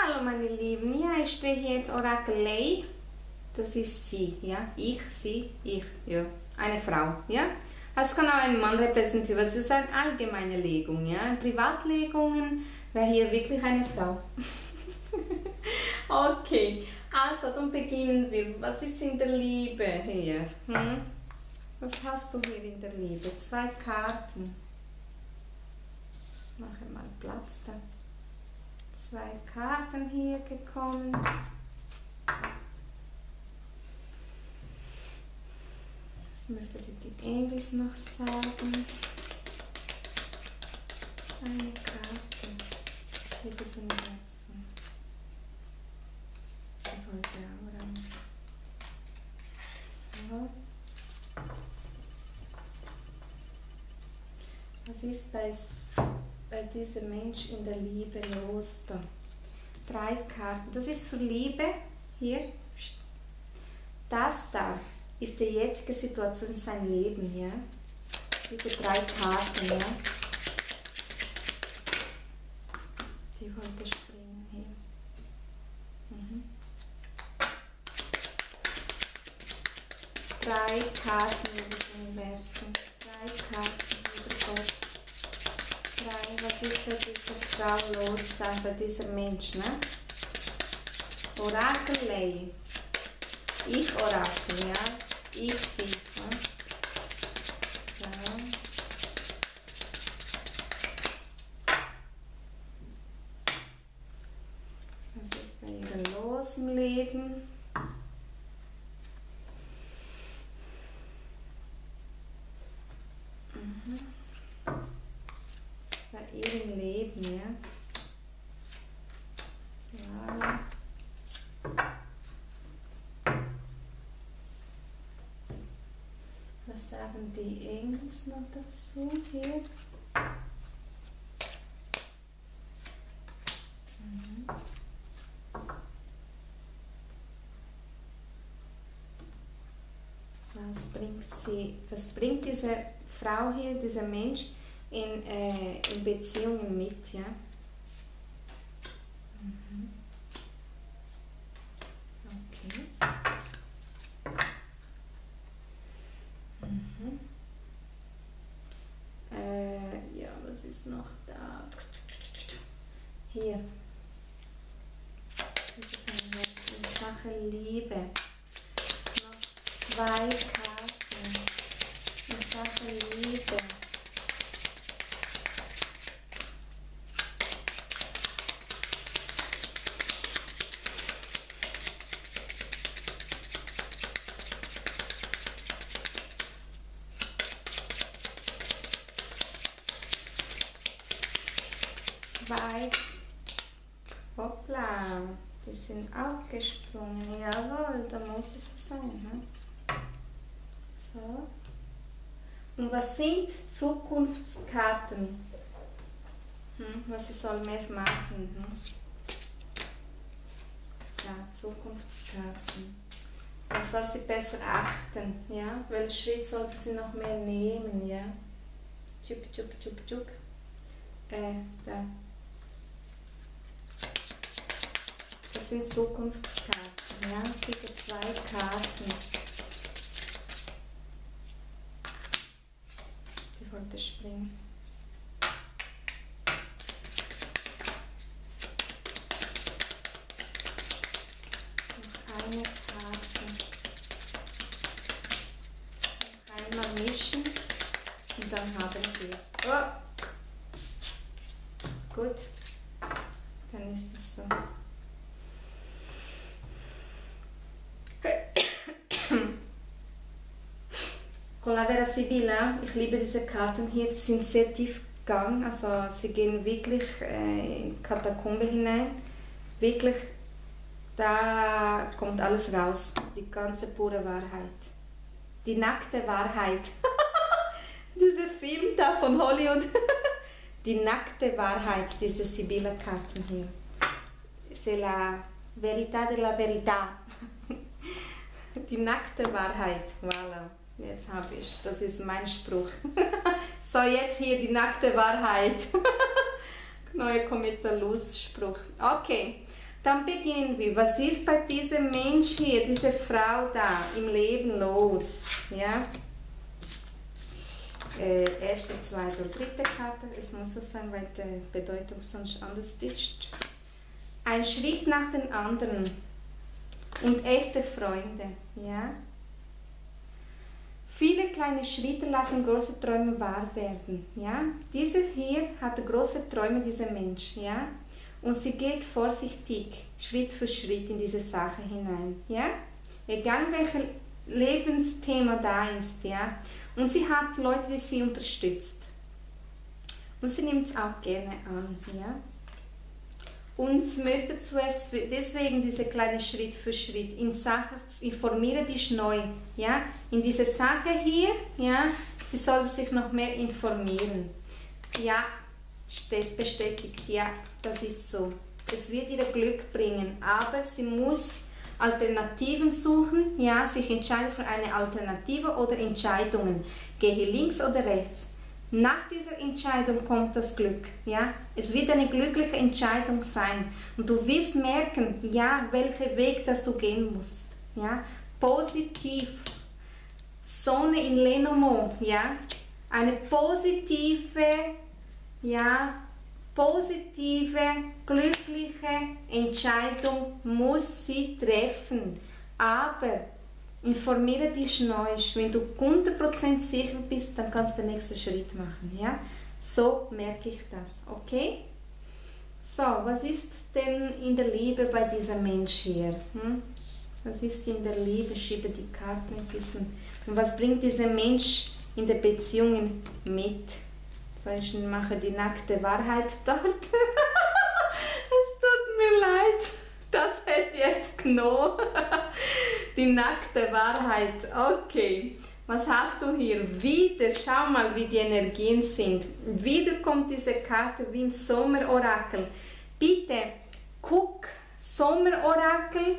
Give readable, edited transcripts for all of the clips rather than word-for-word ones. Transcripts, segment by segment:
Hallo meine Lieben, ja, ich stehe hier jetzt Orakel Lei. Das ist sie, ja, ich, sie, ich, ja, eine Frau, ja. Das kann auch ein Mann repräsentieren, es ist eine allgemeine Legung, ja. In Privatlegungen wäre hier wirklich eine Frau. Okay, also dann beginnen wir. Was ist in der Liebe hier? Was hast du hier in der Liebe? 2 Karten. Mache mal Platz da. 2 Karten hier gekommen. Was möchte die Engels noch sagen? Eine Karte. Hier ist ein Herzen. Ich wollte auch raus. So. Was ist bei diesem Mensch in der Liebe los da? 3 Karten. Das ist für Liebe. Hier. Das da ist die jetzige Situation, sein Leben. Ja? Diese 3 Karten. Ja? Die wollte springen hier. 3 Karten über das Universum. 3 Karten über Gott. 3, was ist bei dieser Frau los, da bei diesem Mensch, ne? Orakel Lei. Ich Orakel, ja? Ich sie, ne? So. Was ist bei ihr los im Leben? Bei ihrem Leben, ja. Ja. Was sagen die Engels noch dazu hier? Was bringt diese Frau hier, dieser Mensch in Beziehungen mit, ja? Okay. Ja, was ist noch da? Hier. Das ist eine in Sache Liebe. Noch 2 Karten. In Sache Liebe. Hoppla, die sind auch gesprungen. Jawohl, da muss es so sein. Ne? So. Und was sind Zukunftskarten? Was sie soll mehr machen? Ja, Zukunftskarten. Man soll sie besser achten. Ja? Welchen Schritt sollte sie noch mehr nehmen? Ja? Tschuk, tschuk, tschuk, tschuk. Da. Das sind Zukunftskarten, ja, bitte 2 Karten. Die wollte springen. Noch eine Karte. Noch einmal mischen und dann haben wir. Oh. Gut, dann ist es so. Con la Vera Sibilla, ich liebe diese Karten hier, die sind sehr tiefgang, also sie gehen wirklich in Katakombe hinein. Wirklich, da kommt alles raus, die ganze pure Wahrheit. Die nackte Wahrheit. Dieser Film da von Hollywood. Die nackte Wahrheit, diese Sibilla-Karten hier. C'est la verità della verità. Die nackte Wahrheit, voilà. Jetzt habe ich, das ist mein Spruch. So, jetzt hier die nackte Wahrheit. Neue Kometa Luz Spruch. Okay, Dann beginnen wir. Was ist bei diesem Mensch hier, diese Frau da im Leben los? Ja? Erste, zweite und dritte Karte. Es muss so sein, weil die Bedeutung sonst anders ist. Ein Schritt nach dem anderen. Und echte Freunde. Ja? Viele kleine Schritte lassen große Träume wahr werden. Ja? Dieser hier hat große Träume, dieser Mensch. Ja? Und sie geht vorsichtig, Schritt für Schritt in diese Sache hinein. Ja? Egal welches Lebensthema da ist. Ja? Und sie hat Leute, die sie unterstützt. Und sie nimmt es auch gerne an. Ja? Und möchte zuerst deswegen diese kleine Schritt für Schritt in Sache, informiere dich neu, ja, in diese Sache hier, ja, sie sollte sich noch mehr informieren. Ja, steht bestätigt, ja, das ist so. Es wird ihr Glück bringen, aber sie muss Alternativen suchen, ja, sich entscheiden für eine Alternative oder Entscheidungen. Gehe links oder rechts. Nach dieser Entscheidung kommt das Glück. Ja? Es wird eine glückliche Entscheidung sein. Und du wirst merken, ja, welchen Weg das du gehen musst. Ja? Positiv. Sonne in Lenormand. Ja? Eine positive, ja, glückliche Entscheidung muss sie treffen. Aber informiere dich neu. Wenn du 100% sicher bist, dann kannst du den nächsten Schritt machen. Ja? So merke ich das. Okay? So, was ist denn in der Liebe bei diesem Mensch hier? Was ist in der Liebe? Schiebe die Karten ein bisschen. Und was bringt dieser Mensch in der Beziehung mit? So, ich mache die nackte Wahrheit dort. Es tut mir leid. Das hätte jetzt genommen. Die nackte Wahrheit. Okay. Was hast du hier? Wieder, schau mal, wie die Energien sind. Wieder kommt diese Karte wie im Sommerorakel. Bitte, guck, Sommerorakel.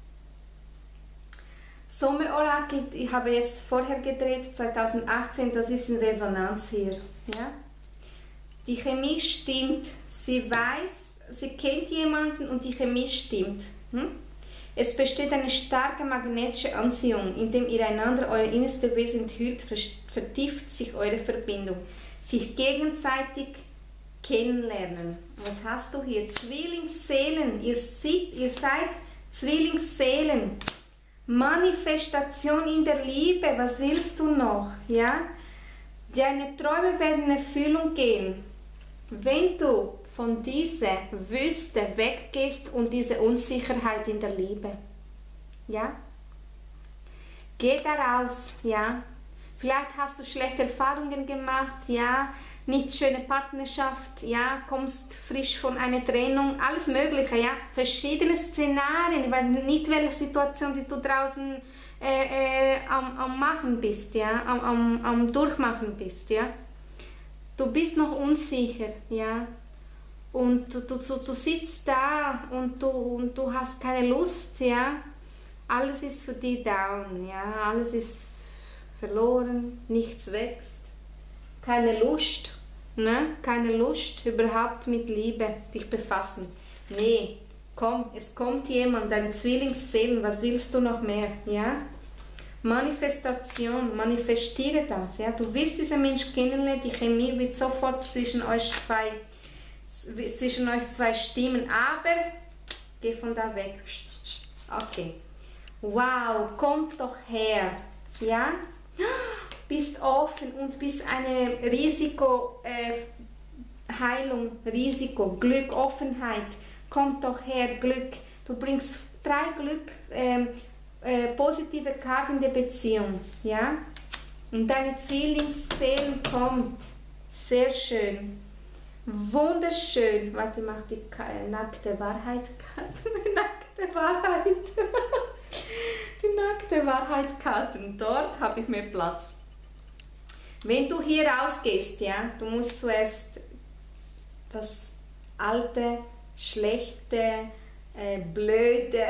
Sommerorakel, ich habe jetzt vorher gedreht, 2018, das ist in Resonanz hier. Ja? Die Chemie stimmt. Sie weiß, sie kennt jemanden und die Chemie stimmt. Es besteht eine starke magnetische Anziehung, indem ihr einander euer innerstes Wesen enthüllt, vertieft sich eure Verbindung. Sich gegenseitig kennenlernen. Was hast du hier? Zwillingsseelen. Ihr seid Zwillingsseelen. Manifestation in der Liebe. Was willst du noch? Ja? Deine Träume werden in Erfüllung gehen. Wenn du von dieser Wüste weggehst und diese Unsicherheit in der Liebe. Ja? Geh da raus, ja? Vielleicht hast du schlechte Erfahrungen gemacht, ja? Nicht schöne Partnerschaft, ja? Kommst frisch von einer Trennung, alles Mögliche, ja? Verschiedene Szenarien, ich weiß nicht, welche Situation die du draußen am Machen bist, ja? Am Durchmachen bist, ja? Du bist noch unsicher, ja? Und du sitzt da und du hast keine Lust, ja. Alles ist für dich down, ja. Alles ist verloren, nichts wächst. Keine Lust, ne? Keine Lust überhaupt mit Liebe dich befassen. Nee, komm, es kommt jemand, dein Zwillingsseelen, was willst du noch mehr, ja? Manifestation, manifestiere das, ja. Du wirst diesen Mensch kennenlernen, die Chemie wird sofort zwischen euch zwei stimmen, aber geh von da weg. Okay. Wow, kommt doch her. Ja? Bist offen und bist eine Heilung, Risiko, Glück, Offenheit. Kommt doch her, Glück. Du bringst 3 positive Karten in der Beziehung. Ja? Und deine Zwillingsseelen kommt. Sehr schön. Wunderschön. Warte, ich mache die nackte Wahrheit. Die nackte Wahrheit. Die nackte Wahrheit-Karten. Dort habe ich mehr Platz. Wenn du hier rausgehst, ja, du musst zuerst das alte, schlechte, blöde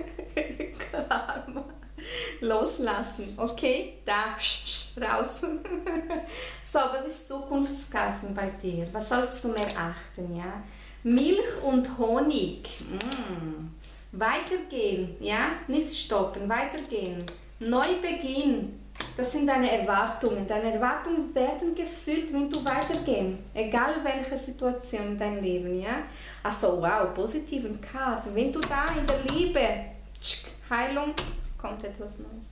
Karma loslassen. Okay? Da, raus. So, was ist Zukunftskarten bei dir? Was sollst du mehr achten, ja? Milch und Honig. Weitergehen, ja, nicht stoppen, weitergehen. Neubeginn. Das sind deine Erwartungen. Deine Erwartungen werden gefüllt, wenn du weitergehst. Egal welche Situation in deinem Leben, ja. Also, wow, positiven Karten. Wenn du da in der Liebe, Heilung, kommt etwas Neues.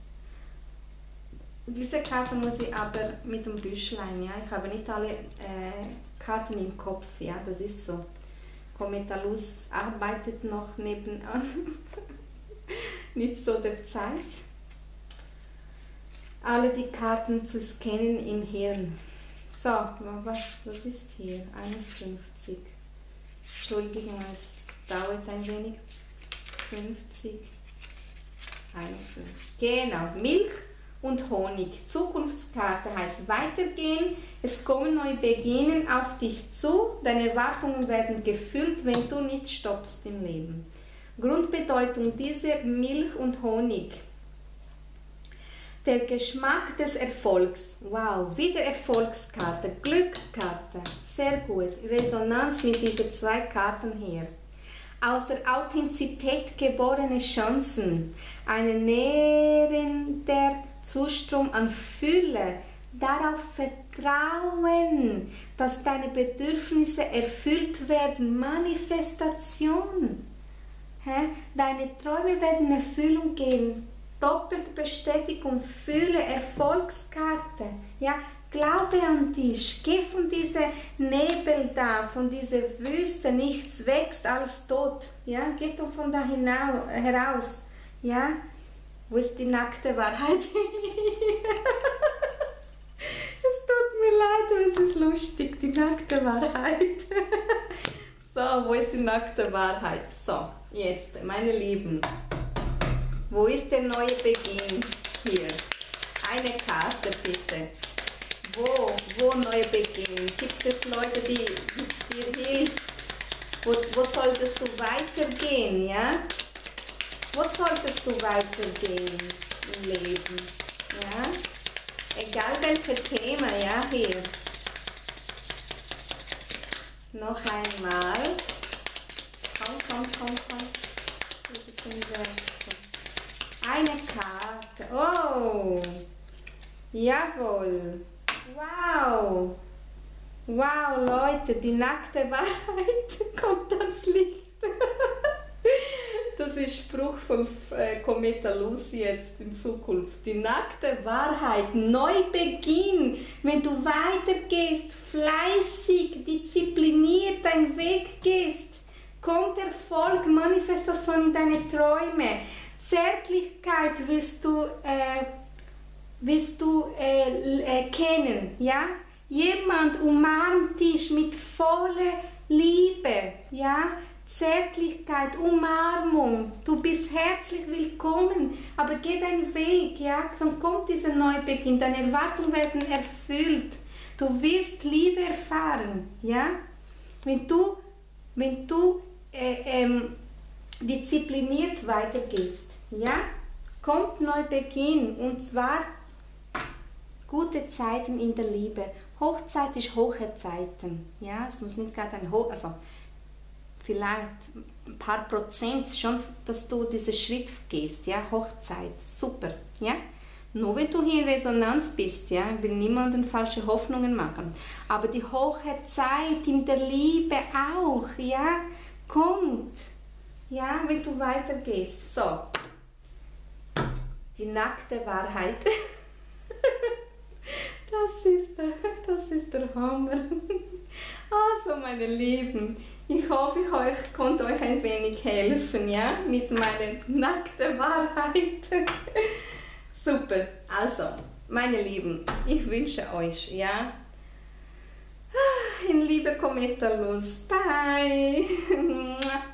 Diese Karte muss ich aber mit dem Büchlein, ja. Ich habe nicht alle Karten im Kopf, ja, das ist so. Kometalus arbeitet noch nebenan. Nicht so der Zeit. Alle die Karten zu scannen im Hirn. So, was ist hier? 51. Entschuldigung, es dauert ein wenig. 50. 51. Genau, Milch und Honig. Zukunftskarte heißt weitergehen. Es kommen neue Beginnen auf dich zu. Deine Erwartungen werden gefüllt, wenn du nicht stoppst im Leben. Grundbedeutung dieser Milch und Honig. Der Geschmack des Erfolgs. Wow, wieder Erfolgskarte, Glückskarte. Sehr gut. Resonanz mit diesen zwei Karten hier. Aus der Authentizität geborene Chancen. Ein nährender Zustrom an Fülle. Darauf vertrauen, dass deine Bedürfnisse erfüllt werden. Manifestation. Deine Träume werden in Erfüllung gehen. Doppelte Bestätigung, Fülle, Erfolgskarte. Ja, glaube an dich. Geh von diesem Nebel da, von dieser Wüste. Nichts wächst, alles tot. Ja, geh doch von da heraus. Ja, wo ist die nackte Wahrheit? Es tut mir leid, aber es ist lustig, die nackte Wahrheit. So, wo ist die nackte Wahrheit? So, jetzt, meine Lieben. Wo ist der neue Beginn? Hier. Eine Karte bitte. Wo neuer Beginn? Gibt es Leute, die dir helfen? Wo solltest du weitergehen? Ja? Wo solltest du weitergehen im Leben? Ja? Egal welches Thema, ja, hier. Noch einmal. Komm. Das Universum. Eine Karte. Oh! Jawohl! Wow! Wow, Leute, die nackte Wahrheit kommt ans Licht. Das ist Spruch von Kometalus jetzt in Zukunft. Die nackte Wahrheit, Neubeginn. Wenn du weitergehst, fleißig, diszipliniert deinen Weg gehst, kommt Erfolg, Manifestation in deine Träume. Zärtlichkeit wirst du kennen, ja? Jemand umarmt dich mit voller Liebe, ja? Zärtlichkeit, Umarmung, du bist herzlich willkommen, aber geh deinen Weg, ja? Dann kommt dieser Neubeginn, deine Erwartungen werden erfüllt, du wirst Liebe erfahren, ja? Wenn du diszipliniert weitergehst, ja, kommt Neubeginn, und zwar gute Zeiten in der Liebe. Hochzeit ist hohe Zeiten, ja, es muss nicht gerade also vielleicht ein paar Prozent schon, dass du diesen Schritt gehst, ja, Hochzeit, super, ja. Nur wenn du hier in Resonanz bist, ja, ich will niemanden falsche Hoffnungen machen, aber die hohe Zeit in der Liebe auch, ja, kommt, ja, wenn du weitergehst. So, die nackte Wahrheit. Das ist der Hammer. Also, meine Lieben, ich hoffe, ich konnte euch ein wenig helfen, ja, mit meiner nackten Wahrheit. Super, also, meine Lieben, ich wünsche euch, ja, in Liebe Kometalus, bye.